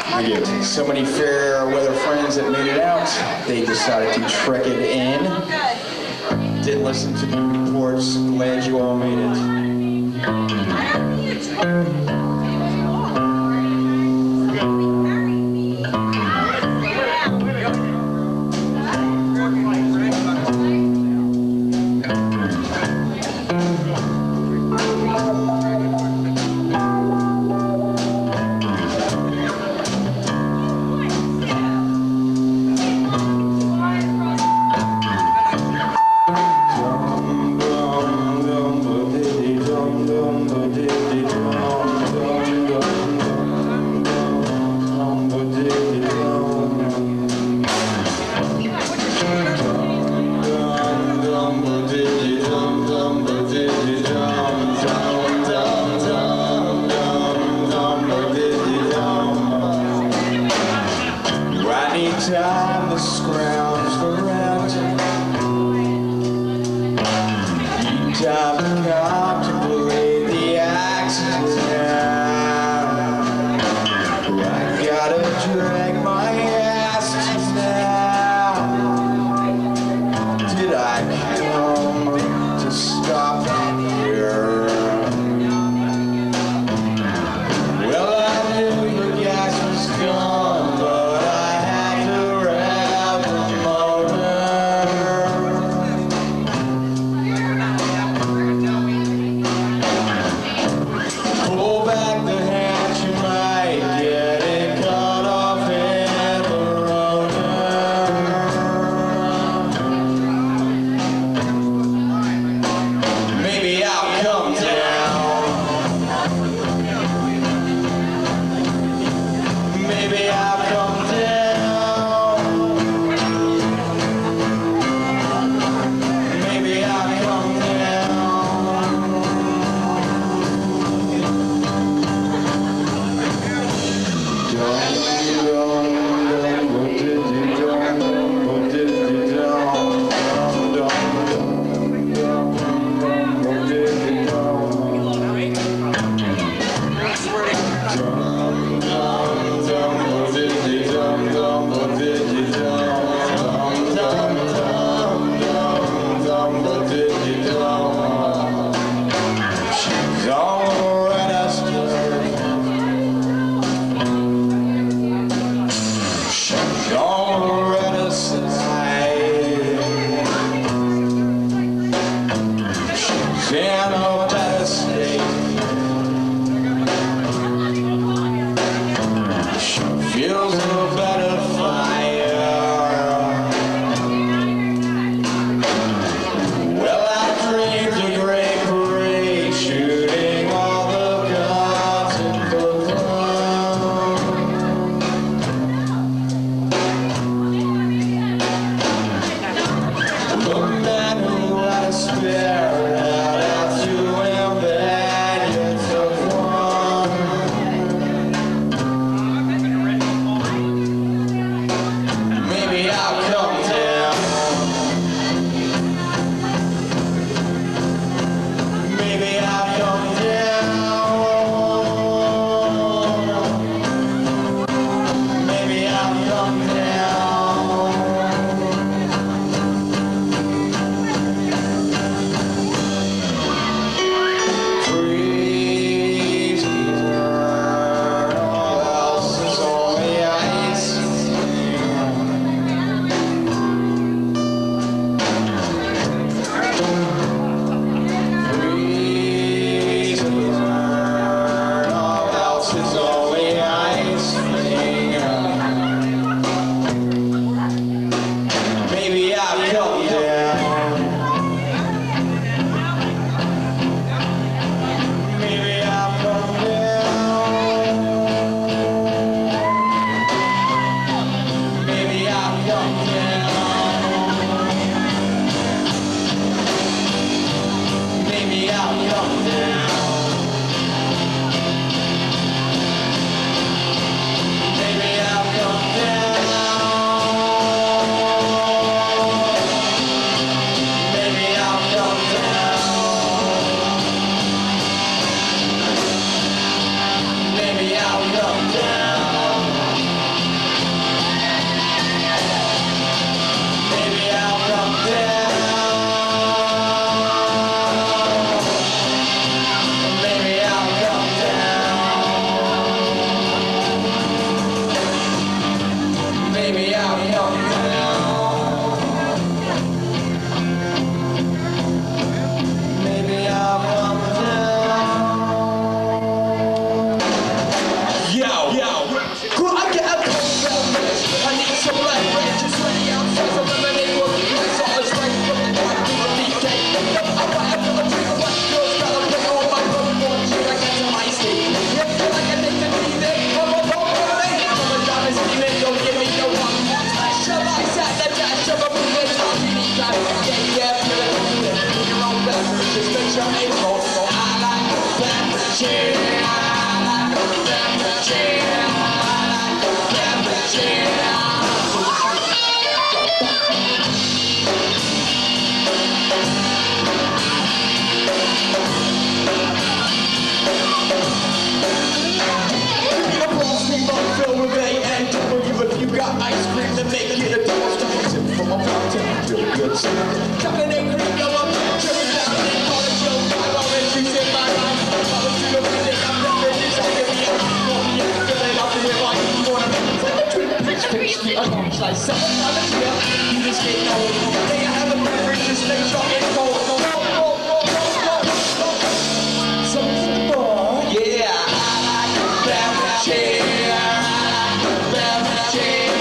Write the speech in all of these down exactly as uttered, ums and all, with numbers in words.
So many fair weather friends that made it out, they decided to trek it in. Didn't listen to the reports. Glad you all made it. Time to scrounge around you. Time to contemplate the accident. I gotta drag my ass to now. Did I come to stop here? Well, I knew the gas was gone, but Dum, dum, dum, lunch like seven times a year. You just get no. They have a beverage, just make sure it's cold. Go, go, go, go, go, go. Something to the bar. Yeah, I like a beverage. Beverage.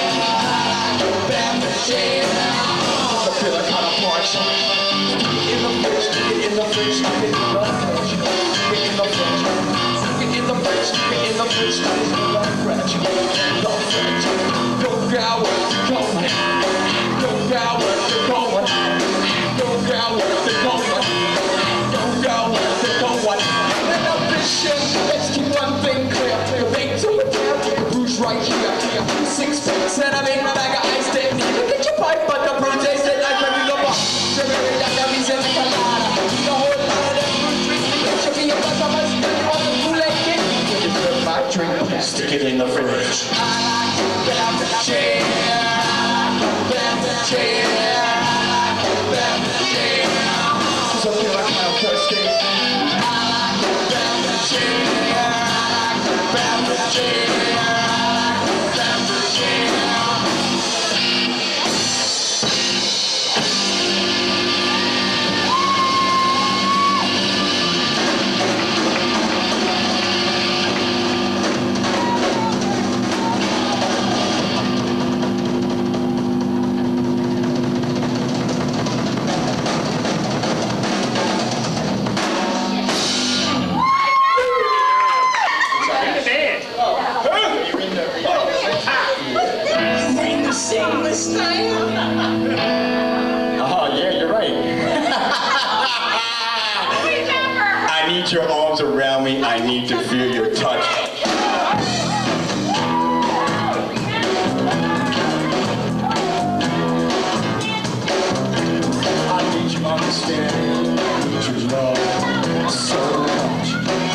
Beverage. I feel like kind of parch. In the fridge, in the fridge, in the fridge, in the fridge, in the fridge, in the fridge, in the fridge, the fridge. Don't go where you're going. Don't go where you're going. Don't go where you're going. Don't go where you're going. And the vision, let's keep one thing clear. The bait to the tail, Rouge right here. Six picks and I make my bag of ice. Didn't even get your pipe, but the brew tasted like regular bar. Stick it in the fridge. I like beverage. I like beverage. I like beverage. Cause I feel like I'm thirsty. I like beverage. I like beverage. I like beverage. Sing this time? Oh, yeah, you're right. I need your arms around me. I need to feel your touch. I need you understanding. I need your love so much.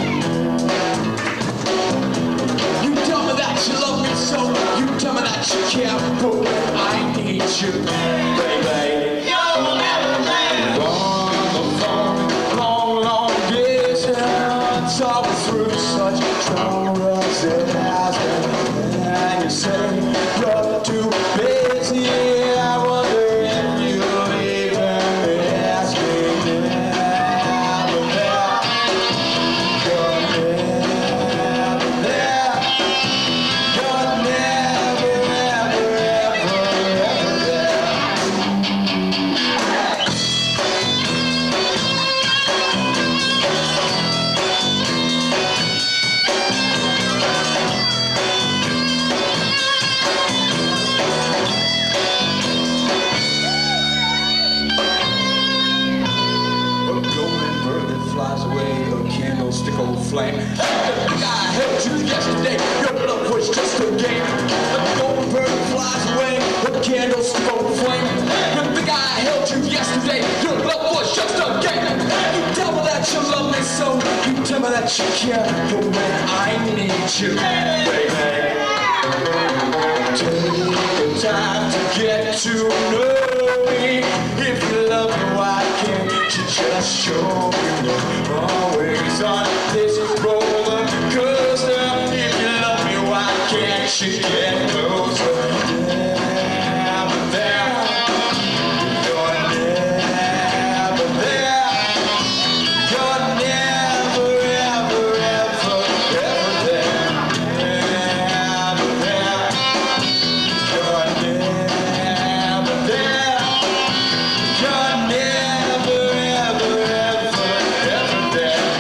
You tell me that you love me so. You tell me that you care, but I need you, baby. You'll never let go. On the phone, long, long distance, always through such troubles it has been. And you say you're too busy. I wonder if you'll even ask me now. But there, you're never there. You're never, ever, ever, ever there. A golden bird that flies away, a candlestick old flame. The guy I held you yesterday, your love was just a game. A golden bird that flies away, a candlestick old flame. The guy I held you yesterday, your love was just a game. You tell me that you love me so, you tell me that you care, but when I need you, baby, take the time to get to know me. If you love me, why can't you just show me? You're always on this roller coaster. If you love me, why can't you get closer? Never there. You're never there. You're never, ever, ever, ever there. Never there. You're never there. You're never, ever, ever, ever there.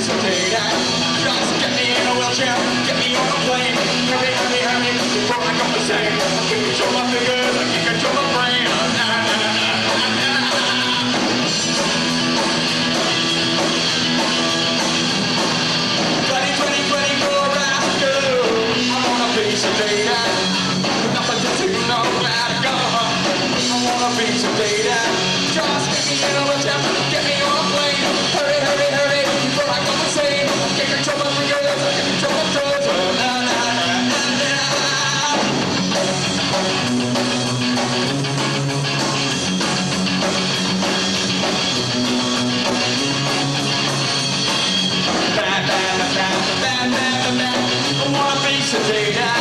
sedated. Just get me in a wheelchair, get me on a plane. Hurry, hurry, hurry, before I go insane. I can't control my fingers, I can't control my brain. Nah, nah, nah, nah, nah. twenty, twenty, twenty-four hours ago, I wanna be sedated. Nothing to do, no matter go. I wanna be sedated. Just get me in a wheelchair, get me on a plane. Hurry, hurry, hurry, before I go insane. I can't control my fingers, I can't control my toes. Nah, nah, nah, nah, nah. Bad, bad, bad, bad, bad, bad, bad. I wanna be sedated.